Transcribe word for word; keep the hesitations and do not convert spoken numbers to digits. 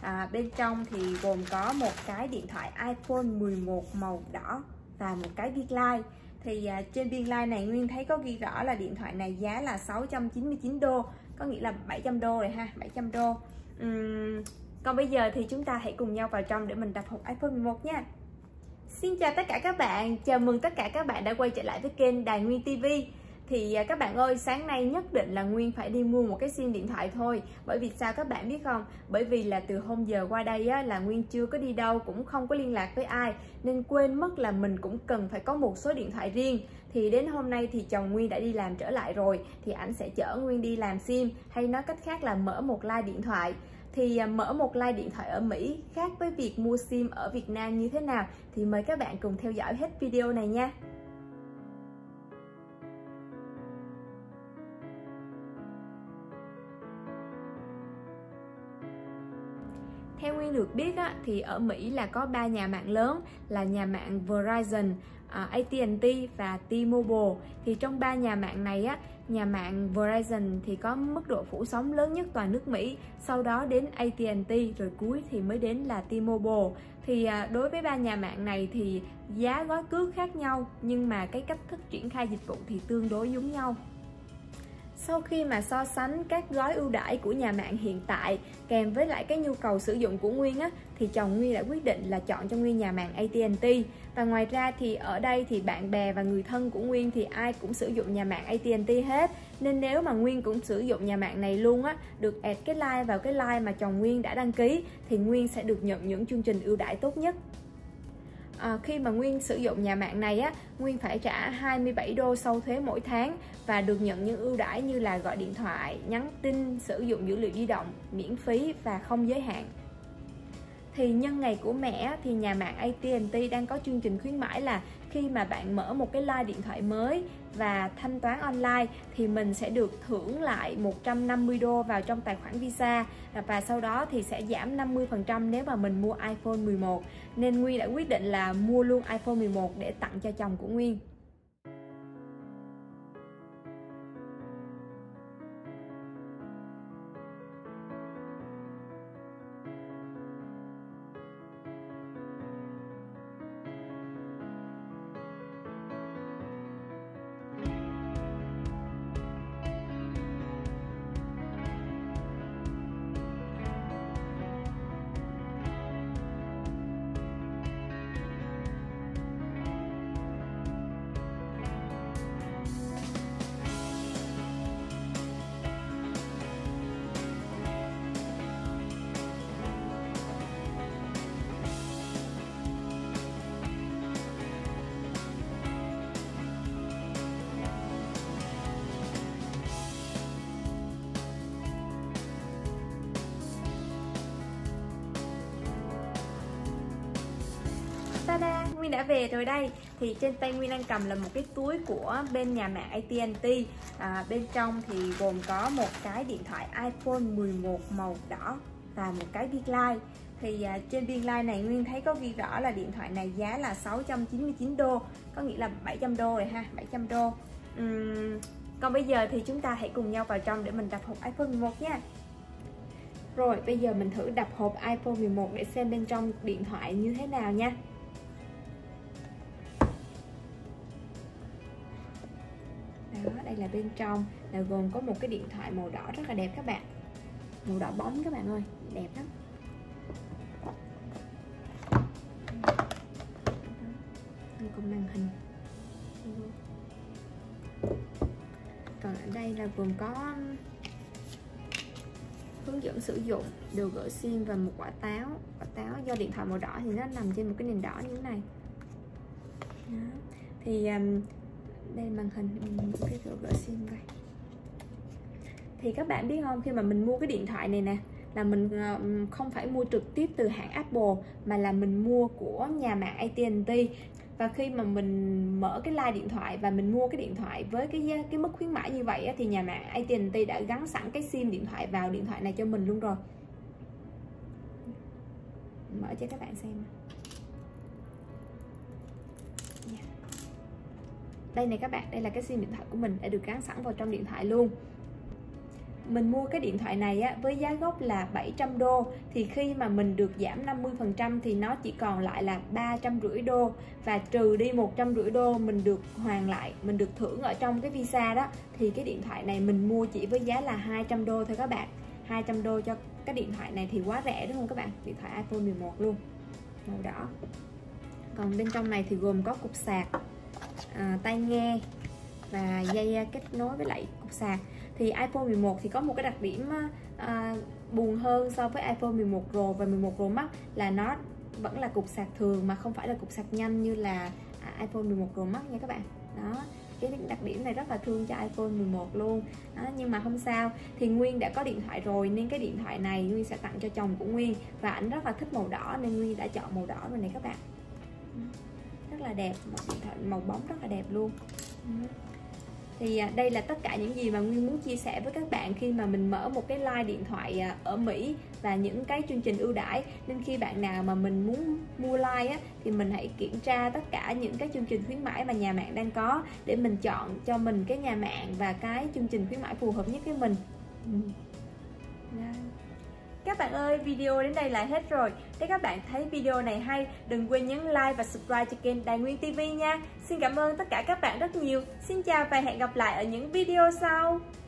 à, bên trong thì gồm có một cái điện thoại iPhone mười một màu đỏ và một cái biên lai. Thì à, trên biên lai này Nguyên thấy có ghi rõ là điện thoại này giá là sáu trăm chín mươi chín đô, có nghĩa là bảy trăm đô rồi ha, bảy trăm đô. uhm, Còn bây giờ thì chúng ta hãy cùng nhau vào trong để mình đập hộp iPhone mười một nha. Xin chào tất cả các bạn, chào mừng tất cả các bạn đã quay trở lại với kênh Đài Nguyên ti vi. Thì các bạn ơi, sáng nay nhất định là Nguyên phải đi mua một cái sim điện thoại thôi. Bởi vì sao các bạn biết không? Bởi vì là từ hôm giờ qua đây á, là Nguyên chưa có đi đâu, cũng không có liên lạc với ai, nên quên mất là mình cũng cần phải có một số điện thoại riêng. Thì đến hôm nay thì chồng Nguyên đã đi làm trở lại rồi, thì ảnh sẽ chở Nguyên đi làm sim, hay nói cách khác là mở một line điện thoại. Thì mở một line điện thoại ở Mỹ khác với việc mua sim ở Việt Nam như thế nào thì mời các bạn cùng theo dõi hết video này nha. Theo Nguyên được biết á, thì ở Mỹ là có ba nhà mạng lớn là nhà mạng Verizon, uh, a tê and tê và T-Mobile. Thì trong ba nhà mạng này á, nhà mạng Verizon thì có mức độ phủ sóng lớn nhất toàn nước Mỹ, sau đó đến a tê and tê, rồi cuối thì mới đến là T-Mobile. Thì uh, đối với ba nhà mạng này thì giá gói cước khác nhau, nhưng mà cái cách thức triển khai dịch vụ thì tương đối giống nhau. Sau khi mà so sánh các gói ưu đãi của nhà mạng hiện tại kèm với lại cái nhu cầu sử dụng của Nguyên á, thì chồng Nguyên đã quyết định là chọn cho Nguyên nhà mạng a tê and tê. Và ngoài ra thì ở đây thì bạn bè và người thân của Nguyên thì ai cũng sử dụng nhà mạng a tê and tê hết. Nên nếu mà Nguyên cũng sử dụng nhà mạng này luôn á, được add cái line vào cái line mà chồng Nguyên đã đăng ký, thì Nguyên sẽ được nhận những chương trình ưu đãi tốt nhất. À, khi mà Nguyên sử dụng nhà mạng này á, Nguyên phải trả hai mươi bảy đô sau thuế mỗi tháng và được nhận những ưu đãi như là gọi điện thoại, nhắn tin, sử dụng dữ liệu di động miễn phí và không giới hạn. Thì nhân ngày của mẹ thì nhà mạng a tê and tê đang có chương trình khuyến mãi là khi mà bạn mở một cái line điện thoại mới và thanh toán online thì mình sẽ được thưởng lại một trăm năm mươi đô vào trong tài khoản Visa, và sau đó thì sẽ giảm năm mươi phần trăm nếu mà mình mua iPhone mười một. Nên Nguyên đã quyết định là mua luôn iPhone mười một để tặng cho chồng của Nguyên. Ta-da! Nguyên đã về rồi đây. Thì trên tay Nguyên đang cầm là một cái túi của bên nhà mạng a tê and tê. à, Bên trong thì gồm có một cái điện thoại iPhone mười một màu đỏ và một cái biên lai. Thì à, trên biên lai này Nguyên thấy có ghi rõ là điện thoại này giá là sáu trăm chín mươi chín đô, có nghĩa là bảy trăm đô rồi ha, bảy trăm đô. uhm, Còn bây giờ thì chúng ta hãy cùng nhau vào trong để mình đập hộp iPhone mười một nha. Rồi bây giờ mình thử đập hộp iPhone mười một để xem bên trong điện thoại như thế nào nha. Đó, đây là bên trong, là gồm có một cái điện thoại màu đỏ rất là đẹp các bạn. Màu đỏ bóng các bạn ơi, đẹp lắm. Đây còn màn hình. Còn ở đây là gồm có hướng dẫn sử dụng, đồ gỡ sim và một quả táo. Quả táo do điện thoại màu đỏ thì nó nằm trên một cái nền đỏ như thế này. Đó. Thì um, đây là màn hình, cái đồ gỡ sim đây. Thì các bạn biết không, khi mà mình mua cái điện thoại này nè, là mình không phải mua trực tiếp từ hãng Apple, mà là mình mua của nhà mạng a tê and tê. Và khi mà mình mở cái line điện thoại và mình mua cái điện thoại với cái cái mức khuyến mãi như vậy á, thì nhà mạng a tê and tê đã gắn sẵn cái sim điện thoại vào điện thoại này cho mình luôn rồi. Mở cho các bạn xem. Đây này các bạn, đây là cái sim điện thoại của mình đã được gắn sẵn vào trong điện thoại luôn. mình mua cái điện thoại này á, với giá gốc là bảy trăm đô, thì khi mà mình được giảm năm mươi phần trăm thì nó chỉ còn lại là ba trăm rưỡi đô, và trừ đi một trăm rưỡi đô mình được hoàn lại, mình được thưởng ở trong cái visa đó, thì cái điện thoại này mình mua chỉ với giá là hai trăm đô thôi các bạn. Hai trăm đô cho cái điện thoại này thì quá rẻ đúng không các bạn? Điện thoại iPhone mười một luôn, màu đỏ. Còn bên trong này thì gồm có cục sạc, à, tai nghe và dây kết nối với lại cục sạc. Thì iPhone mười một thì có một cái đặc điểm à, buồn hơn so với iPhone mười một Pro và mười một Pro Max là nó vẫn là cục sạc thường mà không phải là cục sạc nhanh như là à, iPhone mười một Pro Max nha các bạn. Đó, cái đặc điểm này rất là thương cho iPhone mười một luôn. Đó, nhưng mà không sao, thì Nguyên đã có điện thoại rồi nên cái điện thoại này Nguyên sẽ tặng cho chồng của Nguyên, và ảnh rất là thích màu đỏ nên Nguyên đã chọn màu đỏ rồi này các bạn. Rất là đẹp, một điện thoại màu bóng rất là đẹp luôn. Thì đây là tất cả những gì mà Nguyên muốn chia sẻ với các bạn khi mà mình mở một cái line điện thoại ở Mỹ và những cái chương trình ưu đãi. Nên khi bạn nào mà mình muốn mua line á, thì mình hãy kiểm tra tất cả những cái chương trình khuyến mãi mà nhà mạng đang có để mình chọn cho mình cái nhà mạng và cái chương trình khuyến mãi phù hợp nhất với mình. Các bạn ơi, video đến đây là hết rồi. Nếu các bạn thấy video này hay, đừng quên nhấn like và subscribe cho kênh Đài Nguyên ti vi nha. Xin cảm ơn tất cả các bạn rất nhiều. Xin chào và hẹn gặp lại ở những video sau.